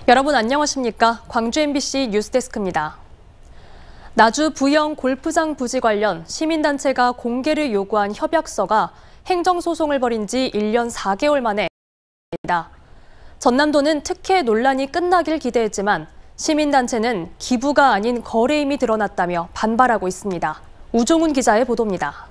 여러분 안녕하십니까? 광주 MBC 뉴스데스크입니다. 나주 부영 골프장 부지 관련 시민단체가 공개를 요구한 협약서가 행정소송을 벌인 지 1년 4개월 만에 입니다. 전남도는 특혜 논란이 끝나길 기대했지만 시민단체는 기부가 아닌 거래임이 드러났다며 반발하고 있습니다. 우종훈 기자의 보도입니다.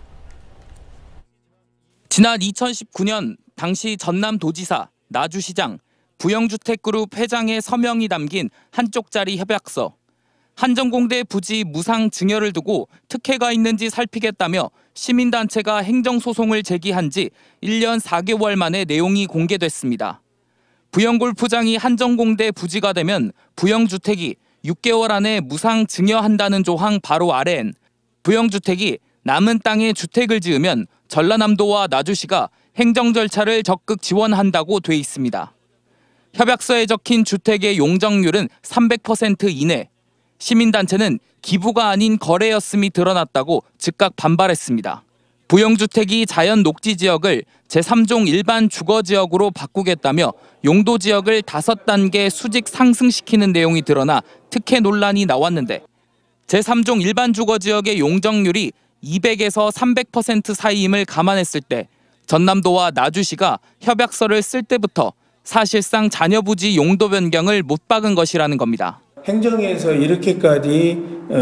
지난 2019년 당시 전남도지사, 나주시장, 부영주택그룹 회장의 서명이 담긴 한쪽짜리 협약서. 한전공대 부지 무상 증여를 두고 특혜가 있는지 살피겠다며 시민단체가 행정소송을 제기한 지 1년 4개월 만에 내용이 공개됐습니다. 부영골프장이 한전공대 부지가 되면 부영주택이 6개월 안에 무상 증여한다는 조항 바로 아래엔 부영주택이 남은 땅에 주택을 지으면 전라남도와 나주시가 행정 절차를 적극 지원한다고 돼 있습니다. 협약서에 적힌 주택의 용적률은 300% 이내. 시민단체는 기부가 아닌 거래였음이 드러났다고 즉각 반발했습니다. 부영주택이 자연 녹지 지역을 제3종 일반 주거지역으로 바꾸겠다며 용도 지역을 5단계 수직 상승시키는 내용이 드러나 특혜 논란이 나왔는데 제3종 일반 주거지역의 용적률이 200에서 300% 사이임을 감안했을 때 전남도와 나주시가 협약서를 쓸 때부터 사실상 자녀부지 용도 변경을 못 박은 것이라는 겁니다. 행정에서 이렇게까지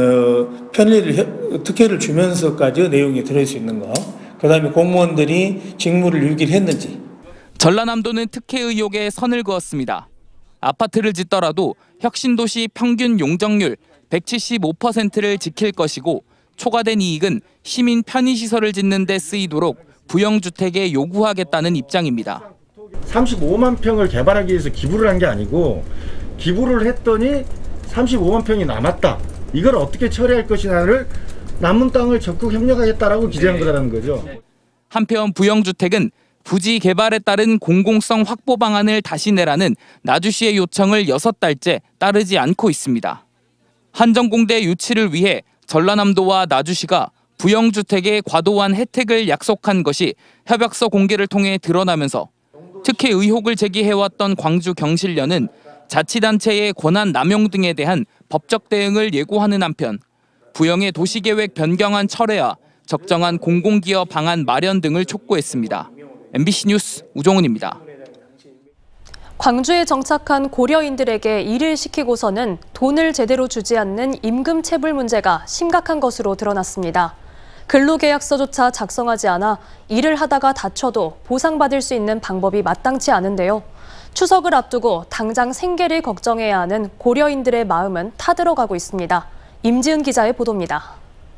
특혜를 주면서까지 내용이 들어있을 수 있는 거. 그다음에 공무원들이 직무를 유기했는지. 전라남도는 특혜 의혹에 선을 그었습니다. 아파트를 짓더라도 혁신도시 평균 용적률 175%를 지킬 것이고 초과된 이익은 시민 편의시설을 짓는 데 쓰이도록 부영주택에 요구하겠다는 입장입니다. 35만 평을 개발하기 위해서 기부를 한 게 아니고 기부를 했더니 35만 평이 남았다. 이걸 어떻게 처리할 것이냐를 남은 땅을 적극 협력하겠다라고 기재한 거라는 거죠. 한편 부영주택은 부지 개발에 따른 공공성 확보 방안을 다시 내라는 나주시의 요청을 6달째 따르지 않고 있습니다. 한전공대 유치를 위해 전라남도와 나주시가 부영주택의 과도한 혜택을 약속한 것이 협약서 공개를 통해 드러나면서 특혜 의혹을 제기해왔던 광주 경실련은 자치단체의 권한 남용 등에 대한 법적 대응을 예고하는 한편 부영의 도시계획 변경안 철회와 적정한 공공기여 방안 마련 등을 촉구했습니다. MBC 뉴스 우종훈입니다. 광주에 정착한 고려인들에게 일을 시키고서는 돈을 제대로 주지 않는 임금체불 문제가 심각한 것으로 드러났습니다. 근로계약서조차 작성하지 않아 일을 하다가 다쳐도 보상받을 수 있는 방법이 마땅치 않은데요. 추석을 앞두고 당장 생계를 걱정해야 하는 고려인들의 마음은 타들어가고 있습니다. 임지은 기자의 보도입니다.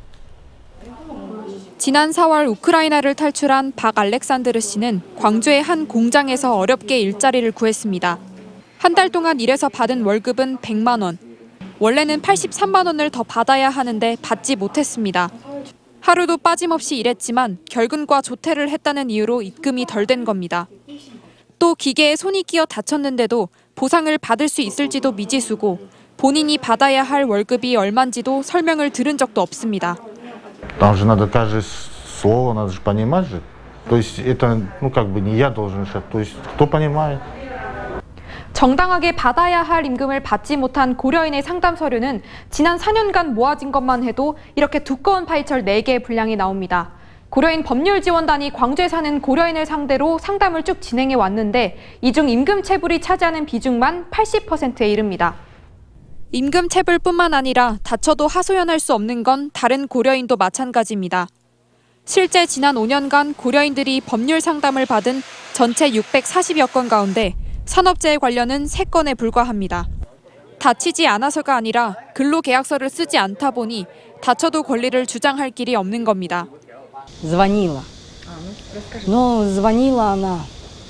지난 4월 우크라이나를 탈출한 박 알렉산드르 씨는 광주의 한 공장에서 어렵게 일자리를 구했습니다. 한 달 동안 일해서 받은 월급은 100만 원. 원래는 83만 원을 더 받아야 하는데 받지 못했습니다. 하루도 빠짐없이 일했지만 결근과 조퇴를 했다는 이유로 입금이 덜 된 겁니다. 또 기계에 손이 끼어 다쳤는데도 보상을 받을 수 있을지도 미지수고 본인이 받아야 할 월급이 얼마인지도 설명을 들은 적도 없습니다. Там же надо каждое слово, надо же понимать же. То есть это, как бы не я должен решать, то есть кто понимает. 정당하게 받아야 할 임금을 받지 못한 고려인의 상담 서류는 지난 4년간 모아진 것만 해도 이렇게 두꺼운 파이철 4개의 분량이 나옵니다. 고려인 법률지원단이 광주에 사는 고려인을 상대로 상담을 쭉 진행해 왔는데 이 중 임금체불이 차지하는 비중만 80%에 이릅니다. 임금체불뿐만 아니라 다쳐도 하소연할 수 없는 건 다른 고려인도 마찬가지입니다. 실제 지난 5년간 고려인들이 법률 상담을 받은 전체 640여 건 가운데 산업재해 관련은 3건에 불과합니다. 다치지 않아서가 아니라 근로계약서를 쓰지 않다 보니 다쳐도 권리를 주장할 길이 없는 겁니다. Звонила. Но звонила она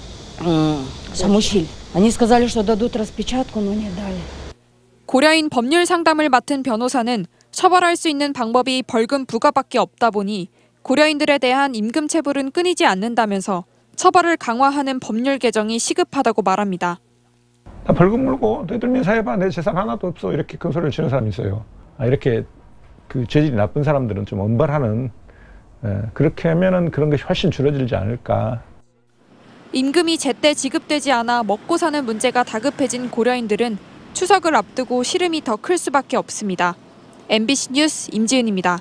사무실. Они сказали, что дадут распечатку, но не дали. 고려인 법률 상담을 맡은 변호사는 처벌할 수 있는 방법이 벌금 부과밖에 없다 보니 고려인들에 대한 임금체불은 끊이지 않는다면서 처벌을 강화하는 법률 개정이 시급하다고 말합니다. 벌금 물고 너희들 민사해봐. 내 재산 하나도 없어. 이렇게 큰 소리를 치는 사람이 있어요. 이렇게 그 죄질이 나쁜 사람들은 좀 엄벌하는 그렇게 하면은 그런 것이 훨씬 줄어들지 않을까. 임금이 제때 지급되지 않아 먹고 사는 문제가 다급해진 고려인들은 추석을 앞두고 시름이 더 클 수밖에 없습니다. MBC 뉴스 임지은입니다.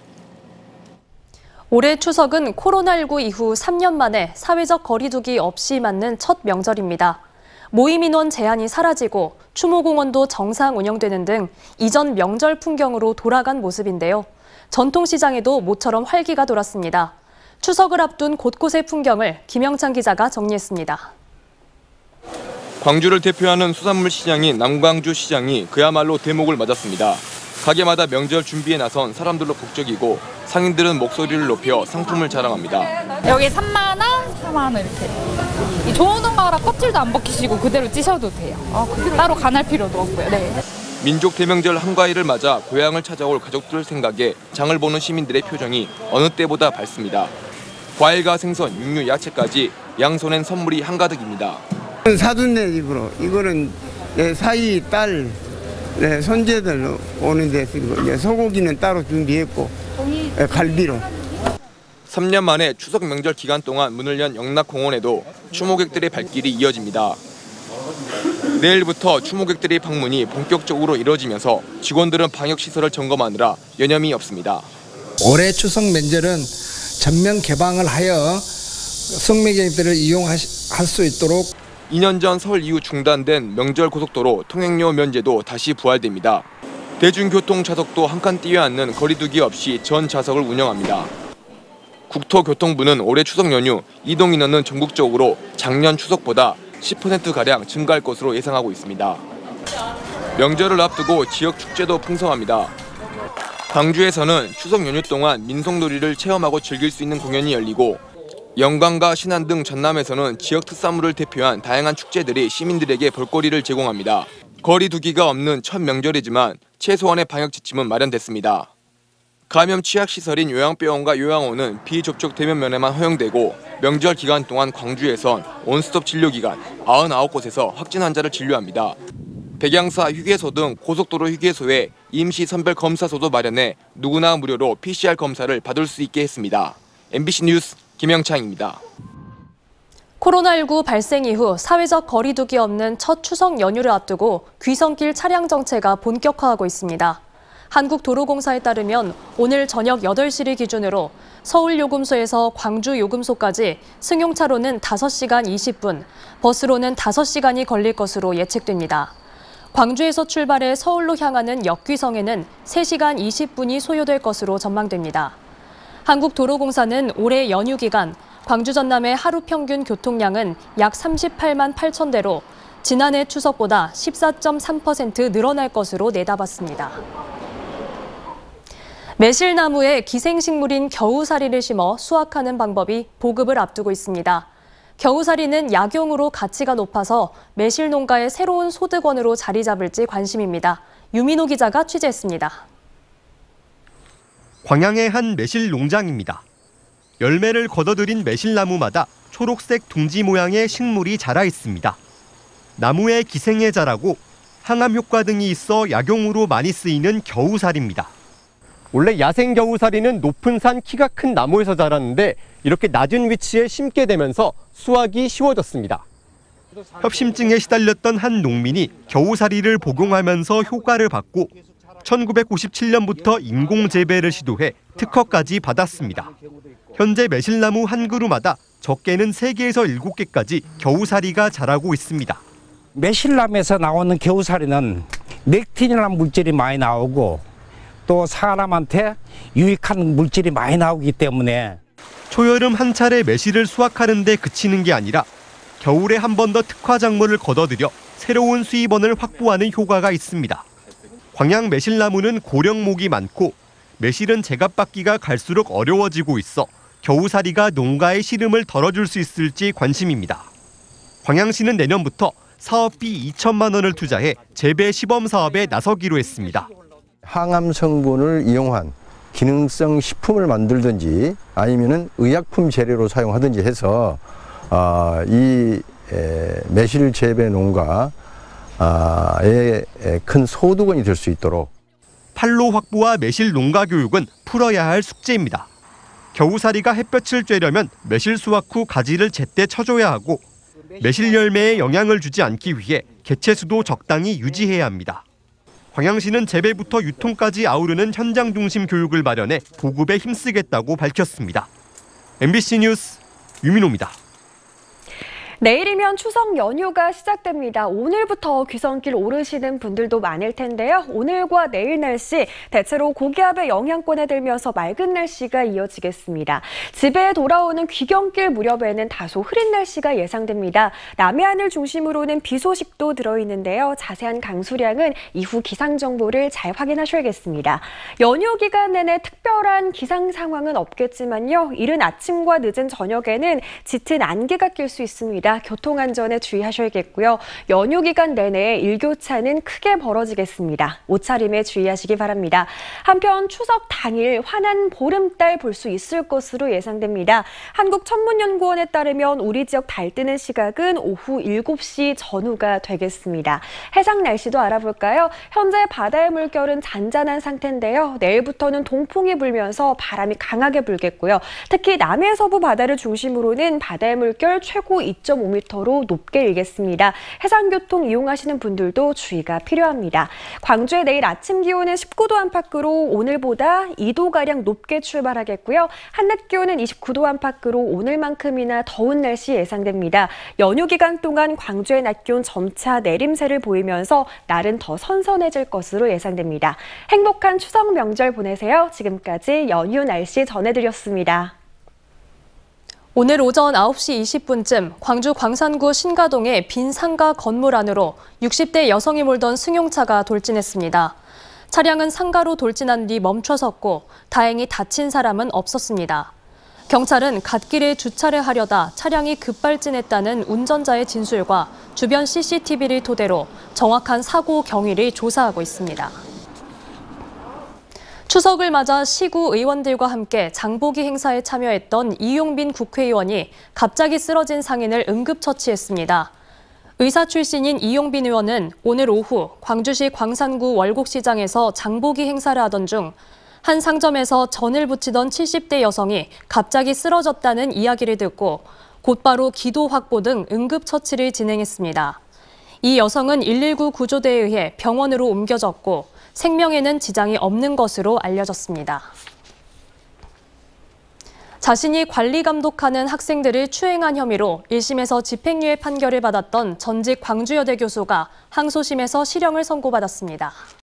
올해 추석은 코로나19 이후 3년 만에 사회적 거리두기 없이 맞는 첫 명절입니다. 모임 인원 제한이 사라지고 추모공원도 정상 운영되는 등 이전 명절 풍경으로 돌아간 모습인데요. 전통시장에도 모처럼 활기가 돌았습니다. 추석을 앞둔 곳곳의 풍경을 김영찬 기자가 정리했습니다. 광주를 대표하는 수산물 시장인 남광주 시장이 그야말로 대목을 맞았습니다. 가게마다 명절 준비에 나선 사람들로 북적이고 상인들은 목소리를 높여 상품을 자랑합니다. 여기 3만 원, 4만 원 이렇게. 이 좋은 동가라 껍질도 안 벗기시고 그대로 찌셔도 돼요. 따로 간할 필요도 없고요. 네. 민족 대명절 한가위를 맞아 고향을 찾아올 가족들 생각에 장을 보는 시민들의 표정이 어느 때보다 밝습니다. 과일과 생선, 육류, 야채까지 양손엔 선물이 한가득입니다. 사돈네 집으로 이거는 내 사위, 딸, 내 손재들 오는 데 쓰고 소고기는 따로 준비했고 갈비로. 3년 만에 추석 명절 기간 동안 문을 연 영락공원에도 추모객들의 발길이 이어집니다. 내일부터 추모객들의 방문이 본격적으로 이뤄지면서 직원들은 방역시설을 점검하느라 여념이 없습니다. 올해 추석 명절은 전면 개방을 하여 성매객들을 이용할 수 있도록 2년 전 설 이후 중단된 명절 고속도로 통행료 면제도 다시 부활됩니다. 대중교통 좌석도 한 칸 띄어 앉는 거리두기 없이 전 좌석을 운영합니다. 국토교통부는 올해 추석 연휴 이동 인원은 전국적으로 작년 추석보다 10%가량 증가할 것으로 예상하고 있습니다. 명절을 앞두고 지역 축제도 풍성합니다. 광주에서는 추석 연휴 동안 민속놀이를 체험하고 즐길 수 있는 공연이 열리고 영광과 신안 등 전남에서는 지역 특산물을 대표한 다양한 축제들이 시민들에게 볼거리를 제공합니다. 거리두기가 없는 첫 명절이지만 최소한의 방역 지침은 마련됐습니다. 감염 취약시설인 요양병원과 요양원은 비접촉 대면 면회만 허용되고 명절 기간 동안 광주에선 원스톱 진료기관 99곳에서 확진 환자를 진료합니다. 백양사 휴게소 등 고속도로 휴게소에 임시 선별 검사소도 마련해 누구나 무료로 PCR 검사를 받을 수 있게 했습니다. MBC 뉴스 김영창입니다. 코로나19 발생 이후 사회적 거리두기 없는 첫 추석 연휴를 앞두고 귀성길 차량 정체가 본격화하고 있습니다. 한국도로공사에 따르면 오늘 저녁 8시를 기준으로 서울 요금소에서 광주 요금소까지 승용차로는 5시간 20분, 버스로는 5시간이 걸릴 것으로 예측됩니다. 광주에서 출발해 서울로 향하는 역귀성에는 3시간 20분이 소요될 것으로 전망됩니다. 한국도로공사는 올해 연휴 기간 광주 전남의 하루 평균 교통량은 약 38만 8천 대로 지난해 추석보다 14.3% 늘어날 것으로 내다봤습니다. 매실나무에 기생식물인 겨우사리를 심어 수확하는 방법이 보급을 앞두고 있습니다. 겨우사리는 약용으로 가치가 높아서 매실 농가의 새로운 소득원으로 자리 잡을지 관심입니다. 유민호 기자가 취재했습니다. 광양의 한 매실 농장입니다. 열매를 걷어들인 매실나무마다 초록색 둥지 모양의 식물이 자라 있습니다. 나무의 기생에 자라고 항암 효과 등이 있어 약용으로 많이 쓰이는 겨우사리입니다. 원래 야생 겨우사리는 높은 산 키가 큰 나무에서 자랐는데 이렇게 낮은 위치에 심게 되면서 수확이 쉬워졌습니다. 협심증에 시달렸던 한 농민이 겨우사리를 복용하면서 효과를 받고 1997년부터 인공 재배를 시도해 특허까지 받았습니다. 현재 매실나무 한 그루마다 적게는 3개에서 7개까지 겨우사리가 자라고 있습니다. 매실나무에서 나오는 겨우사리는 넥틴이라는 물질이 많이 나오고 또 사람한테 유익한 물질이 많이 나오기 때문에 초여름 한 차례 매실을 수확하는 데 그치는 게 아니라 겨울에 한 번 더 특화 작물을 걷어들여 새로운 수입원을 확보하는 효과가 있습니다. 광양 매실나무는 고령목이 많고 매실은 제값받기가 갈수록 어려워지고 있어 겨우사리가 농가의 시름을 덜어줄 수 있을지 관심입니다. 광양시는 내년부터 사업비 2천만 원을 투자해 재배 시범 사업에 나서기로 했습니다. 항암 성분을 이용한 기능성 식품을 만들든지 아니면은 의약품 재료로 사용하든지 해서 이 매실 재배 농가의 큰 소득원이 될 수 있도록 판로 확보와 매실 농가 교육은 풀어야 할 숙제입니다. 겨우사리가 햇볕을 쬐려면 매실 수확 후 가지를 제때 쳐줘야 하고 매실 열매에 영향을 주지 않기 위해 개체수도 적당히 유지해야 합니다. 광양시는 재배부터 유통까지 아우르는 현장 중심 교육을 마련해 보급에 힘쓰겠다고 밝혔습니다. MBC 뉴스 유민호입니다. 내일이면 추석 연휴가 시작됩니다. 오늘부터 귀성길 오르시는 분들도 많을 텐데요. 오늘과 내일 날씨 대체로 고기압의 영향권에 들면서 맑은 날씨가 이어지겠습니다. 집에 돌아오는 귀경길 무렵에는 다소 흐린 날씨가 예상됩니다. 남해안을 중심으로는 비 소식도 들어있는데요. 자세한 강수량은 이후 기상 정보를 잘 확인하셔야겠습니다. 연휴 기간 내내 특별한 기상 상황은 없겠지만요. 이른 아침과 늦은 저녁에는 짙은 안개가 낄 수 있습니다. 교통안전에 주의하셔야겠고요. 연휴 기간 내내 일교차는 크게 벌어지겠습니다. 옷차림에 주의하시기 바랍니다. 한편 추석 당일 환한 보름달 볼 수 있을 것으로 예상됩니다. 한국천문연구원에 따르면 우리 지역 달 뜨는 시각은 오후 7시 전후가 되겠습니다. 해상 날씨도 알아볼까요? 현재 바다의 물결은 잔잔한 상태인데요. 내일부터는 동풍이 불면서 바람이 강하게 불겠고요. 특히 남해 서부 바다를 중심으로는 바다의 물결 최고 2.5m로 높게 일겠습니다. 해상교통 이용하시는 분들도 주의가 필요합니다. 광주의 내일 아침 기온은 19도 안팎으로 오늘보다 2도가량 높게 출발하겠고요. 한낮 기온은 29도 안팎으로 오늘만큼이나 더운 날씨 예상됩니다. 연휴 기간 동안 광주의 낮 기온 점차 내림세를 보이면서 날은 더 선선해질 것으로 예상됩니다. 행복한 추석 명절 보내세요. 지금까지 연휴 날씨 전해드렸습니다. 오늘 오전 9시 20분쯤 광주 광산구 신가동의 빈 상가 건물 안으로 60대 여성이 몰던 승용차가 돌진했습니다. 차량은 상가로 돌진한 뒤 멈춰섰고 다행히 다친 사람은 없었습니다. 경찰은 갓길에 주차를 하려다 차량이 급발진했다는 운전자의 진술과 주변 CCTV를 토대로 정확한 사고 경위를 조사하고 있습니다. 추석을 맞아 시구 의원들과 함께 장보기 행사에 참여했던 이용빈 국회의원이 갑자기 쓰러진 상인을 응급처치했습니다. 의사 출신인 이용빈 의원은 오늘 오후 광주시 광산구 월곡시장에서 장보기 행사를 하던 중 한 상점에서 전을 부치던 70대 여성이 갑자기 쓰러졌다는 이야기를 듣고 곧바로 기도 확보 등 응급처치를 진행했습니다. 이 여성은 119 구조대에 의해 병원으로 옮겨졌고 생명에는 지장이 없는 것으로 알려졌습니다. 자신이 관리 감독하는 학생들을 추행한 혐의로 1심에서 집행유예 판결을 받았던 전직 광주여대 교수가 항소심에서 실형을 선고받았습니다.